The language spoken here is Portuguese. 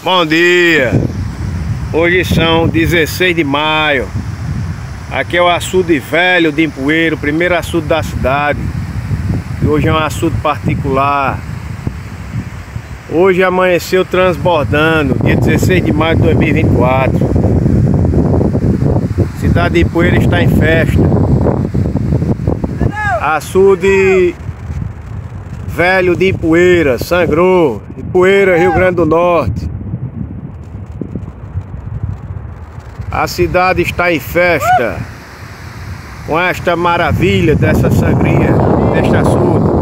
Bom dia, hoje são 16 de maio. Aqui é o açude velho de Empoeiro, o primeiro açude da cidade. E hoje é um açude particular. Hoje amanheceu transbordando, dia 16 de maio de 2024. Cidade de Empoeiro está em festa. Açude velho de Empoeira, sangrou. Empoeira, Rio Grande do Norte. A cidade está em festa com esta maravilha dessa sangria, deste açude.